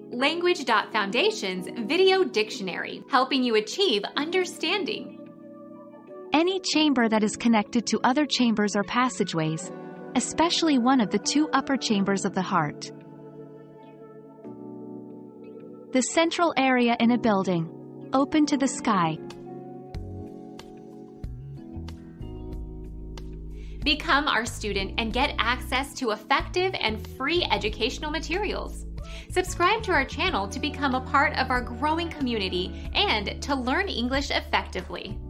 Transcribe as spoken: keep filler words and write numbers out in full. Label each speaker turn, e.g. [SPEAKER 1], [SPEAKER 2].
[SPEAKER 1] Language Foundation's Video Dictionary, helping you achieve understanding.
[SPEAKER 2] Any chamber that is connected to other chambers or passageways, especially one of the two upper chambers of the heart. The central area in a building, open to the sky.
[SPEAKER 1] Become our student and get access to effective and free educational materials. Subscribe to our channel to become a part of our growing community and to learn English effectively.